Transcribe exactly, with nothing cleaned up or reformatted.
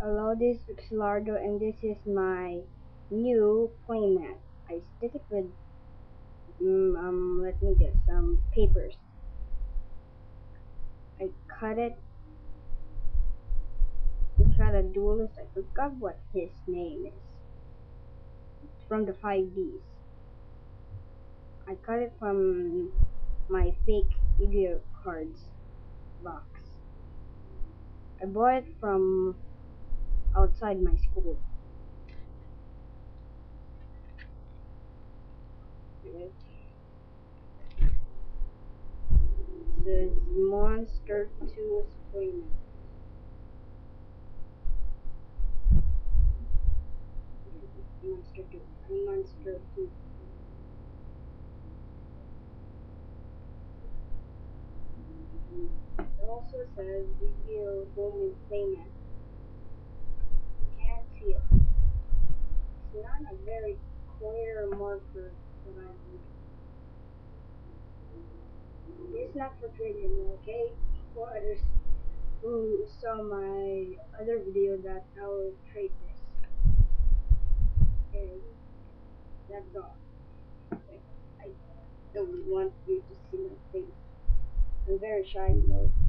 Hello, this is Lardo, and this is my new playmat. I stick it with mm, um let me guess some papers. I cut it. I cut a duelist. I forgot what his name is. It's from the five Ds. I cut it from my fake Yu-Gi-Oh cards box. I bought it from outside my school. It says Monster two playmat. Monster two. Monster two. It also says yugioh home playmat. You can't see it. It's not a very clear marker that I think. It's not for trading, okay? For others who saw my other video that I will trade this. Okay, that's all. Like, I don't want you to see my face. I'm very shy, you know.